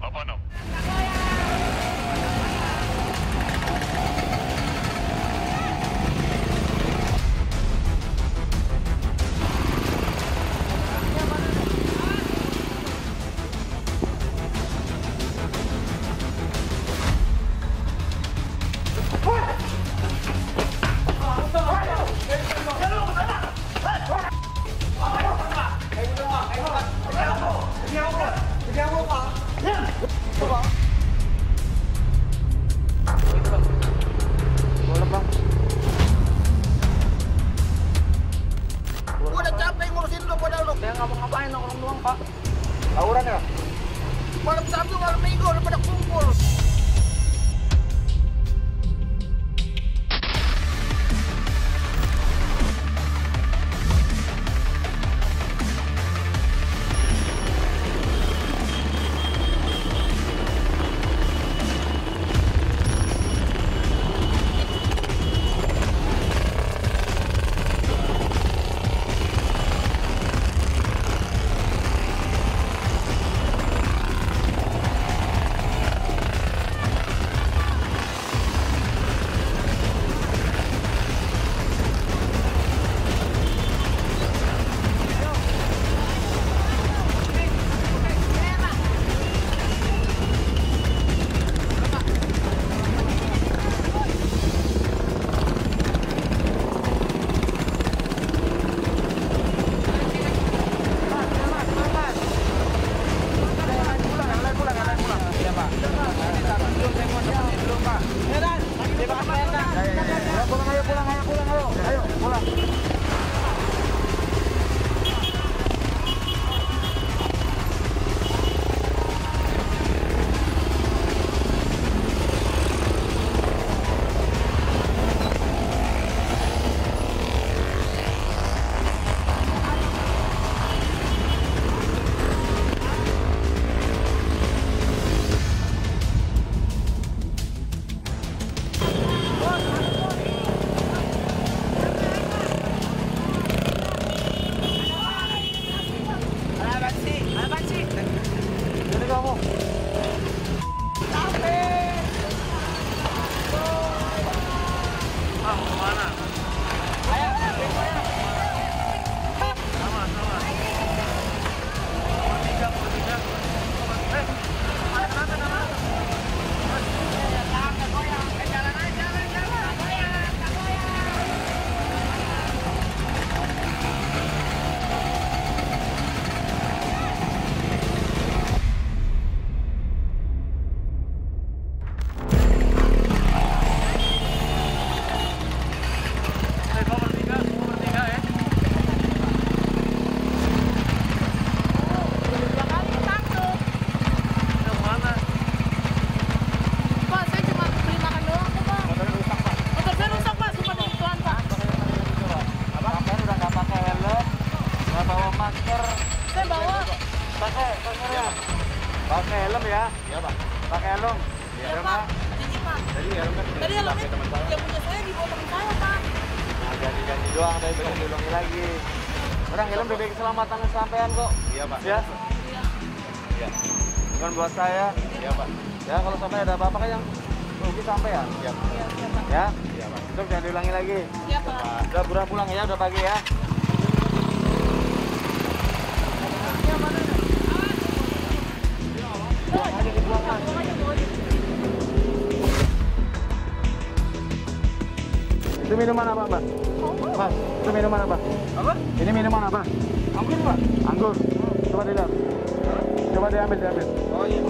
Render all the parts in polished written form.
Apa Udah capek ngurusin lu pada lu. Saya nggak mau ngapain, nongkrong doang, Pak. Tawuran ya? Malam Sabtu, malam Minggu udah pada kumpul. Pakai helm ya? Iya, Pak. Pakai helm? Iya, Pak. Jadi, Pak. Jadi helm kan Tadi helmnya yang punya saya dibawa teman saya, Pak. Nah, ganti-ganti doang, tapi belum diulangi lagi. Udah, helm demi keselamatan sampean kok. Iya, Pak. Ya? Iya. Iya. Bukan buat saya. Iya, Pak. Ya, kalau sampai ada apa-apa kan yang rugi sampean. Iya, Pak. Iya, iya, Pak. Ya? Iya, Pak. Itu jangan diulangi lagi. Iya, Pak. Udah buruan pulang ya, udah pagi ya. Itu minuman apa, Mbak? Mas, itu minuman apa? Apa? Ini minuman apa? Anggur, Pak. Anggur. Coba dilihat. Coba diambil. Oh iya.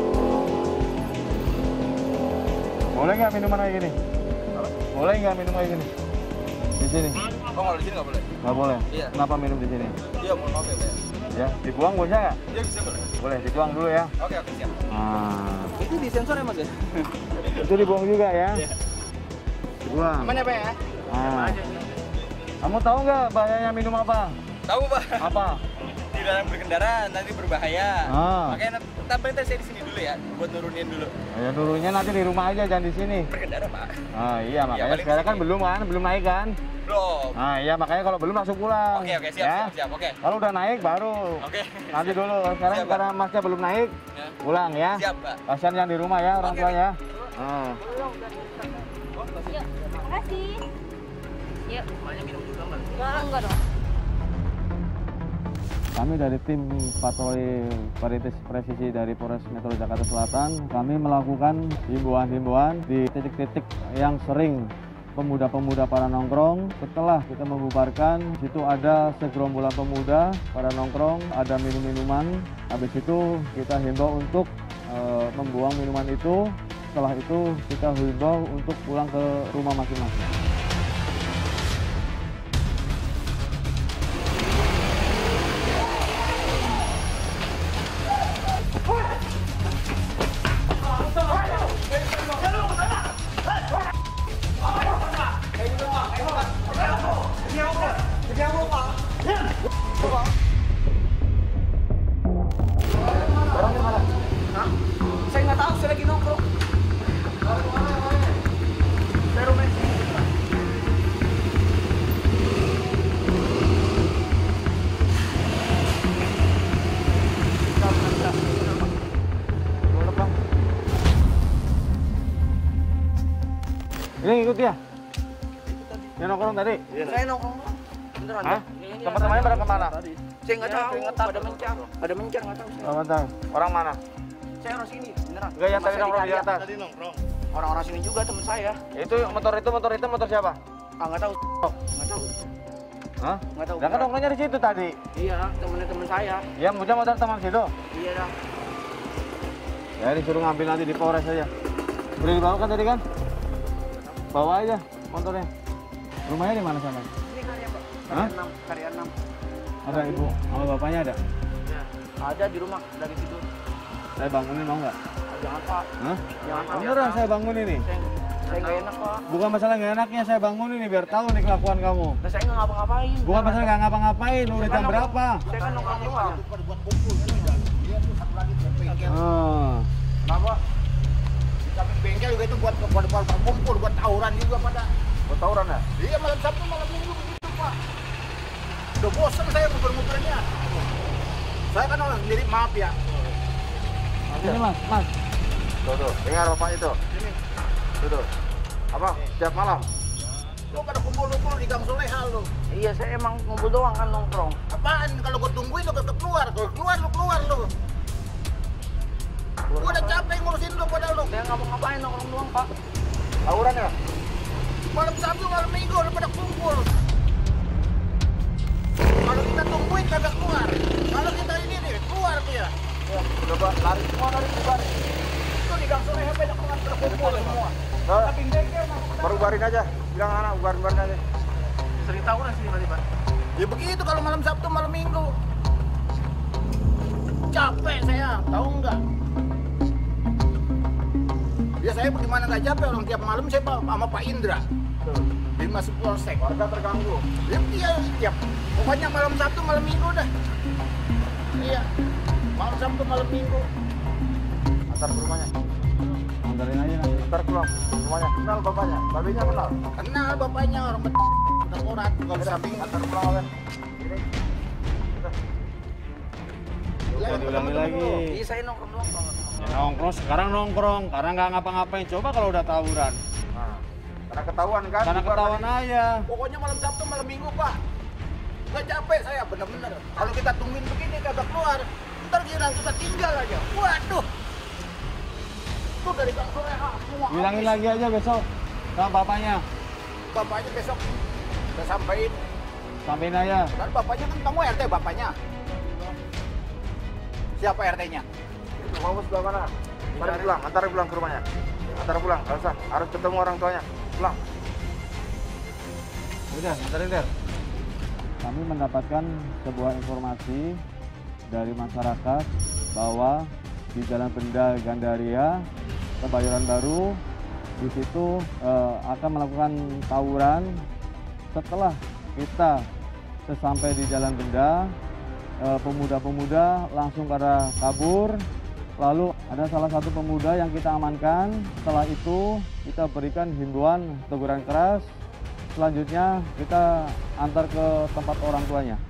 Boleh nggak minuman kayak gini? Apa? Boleh nggak minum kayak gini? Di sini? Oh, kalau di sini nggak boleh? Nggak boleh? Iya. Kenapa minum di sini? Iya, mohon maaf ya, Pak. Ya, dibuang bisa nggak? Iya, bisa boleh. Boleh, dituang dulu ya. Oke, siap. Nah, Itu disensor ya, Mas ya? itu dibuang juga ya. Iya. Dibuang. Aman ya, Pak ya? Nah. Kamu tahu nggak bahayanya minum apa? Tahu, Pak. Apa? di dalam berkendara nanti berbahaya. Ah. Makanya tampilin saya di sini dulu ya, buat nurunin dulu. Ya turunnya nanti di rumah aja, jangan di sini. Berkendara Pak. Ah iya, makanya paling sekarang kan sini. belum naik kan? Belum. Ah iya, makanya kalau belum langsung pulang. Oke, siap, oke. Kalau udah naik baru. Oke. Nanti dulu. Sekarang Siap, Pak. karena masnya belum naik, Ya. pulang ya. Siap, Pak. Kasihan yang di rumah ya, orang Oke. tua ya. Ah. Yuk, makasih. Yuk. Banyak minum juga, Mbak. Enggak dong. Kami dari tim patroli perintis presisi dari Polres Metro Jakarta Selatan, kami melakukan himbauan-himbauan di titik-titik yang sering pemuda-pemuda para nongkrong. Setelah kita membubarkan, situ ada segerombolan pemuda pada nongkrong, ada minum-minuman. Habis itu kita himbau untuk membuang minuman itu. Setelah itu kita himbau untuk pulang ke rumah masing-masing. Saya nggak tahu, saya lagi nongkrong. Saya rumah sini. Ini ikut ya? Yang nongkrong tadi? Saya nongkrong. Beneran. Hah? Ya? Teman-temannya pada kemana? Saya nggak tahu. Pada mencar. Pada mencar nggak tahu. Oh, bentar. Orang mana? Saya orang sini, beneran. Enggak, yang tadi Masa nongkrong di dikalian. atas. Orang-orang sini juga teman saya. Itu motor siapa? Ah nggak tahu. Nggak tahu. Hah? Nggak tahu. Nah, kan nongkrongnya di situ tadi. Iya, teman saya. Ya, punya motor teman situ. Iya dah. Ya, disuruh ngambil nanti di Polres aja. Boleh dibawa kan tadi kan? Bawa aja motornya. Rumahnya di mana sana? Ini karya Pak. Hah? Karya 6. Ada ibu sama bapaknya ada? Ada di rumah dari situ. Saya bangunin mau nggak? Jangan Pak. Hah? Jangan Pak. Beneran saya bangunin nih. Saya nggak enak Pak. Bukan masalah nggak enaknya, saya bangunin nih biar tahu nih kelakuan kamu. Nah, saya nggak ngapa-ngapain. Bukan masalah nggak ngapa-ngapain, udah jam berapa? Saya kan nongkrong doang. Ah. Kenapa? Di samping bengkel juga itu buat kumpul, buat tawuran juga pada. Buat tawuran ya? Iya, malam Sabtu, malam Minggu begitu Pak. Udah bosan saya muter-muternya. Saya kan orang sendiri, maaf ya. Ini mas. Tuh, dengar bapak itu. Ini, Tuh. Apa? Setiap malam? lu pada kumpul-kumpul di Gang Soleha lu. Iya, saya emang ngumpul doang kan nongkrong. Apaan? Kalau gua tungguin lu kagak keluar. Kalau keluar lu. Gua udah capek ngurusin lu pada lu. Saya nggak mau ngapain nongkrong doang, Pak. Tawuran ya? Malam Sabtu, malam Minggu udah pada kumpul. Kalau kita tungguin kagak keluar. Kalau kita ini nih keluar dia. Ya, coba lari semua bubar. Itu di Gang Soleha banyak banget pada kumpul semua. Tapi bengkel mah. Baru barin aja. Bilang anak barin aja. Sering tawuran sih berarti, Pak. Ya begitu kalau malam Sabtu, malam Minggu. Capek saya, tahu nggak? Ya saya bagaimana nggak capek, orang tiap malam saya sama Pak Indra. Di Mas Polsek. Warga terganggu. Iya, tiap. Pokoknya malam Sabtu, malam Minggu dah. Iya. Malam Sabtu, malam Minggu. Antar ke rumahnya. Antarin aja nanti. Antar pulang rumahnya. Kenal bapaknya? Babinya kenal? Kenal bapaknya, orang korat. Kalau di samping Antar pulang aja. Ini. Udah diulangi lagi. Iya, saya nongkrong doang, Pak. Ya, nongkrong sekarang nongkrong karena nggak ngapa-ngapain. Coba kalau udah tawuran. Nah, karena ketahuan kan? Karena ketahuan aja. Pokoknya malam Sabtu, malam Minggu, Pak. Nggak capek saya, bener-bener. Kalau kita tungguin begini, kagak keluar. Ntar kita tinggal aja. Waduh. Itu dari Gang Soleha semua. Bilangin lagi aja besok sama bapaknya. Bapaknya besok udah sampein. Sampein aja. Kan bapaknya kan kamu RT bapaknya. Siapa RT-nya? Itu kamu sebelah mana? Mari pulang, antar pulang ke rumahnya. Antar pulang, nggak usah. Harus ketemu orang tuanya. Pulang. Udah, antarin Der. Kami mendapatkan sebuah informasi dari masyarakat bahwa di Jalan Benda Gandaria, Kebayoran Baru, di situ akan melakukan tawuran. Setelah kita sesampai di Jalan Benda, pemuda-pemuda langsung pada kabur. Lalu ada salah satu pemuda yang kita amankan. Setelah itu kita berikan himbauan teguran keras. Selanjutnya kita antar ke tempat orang tuanya.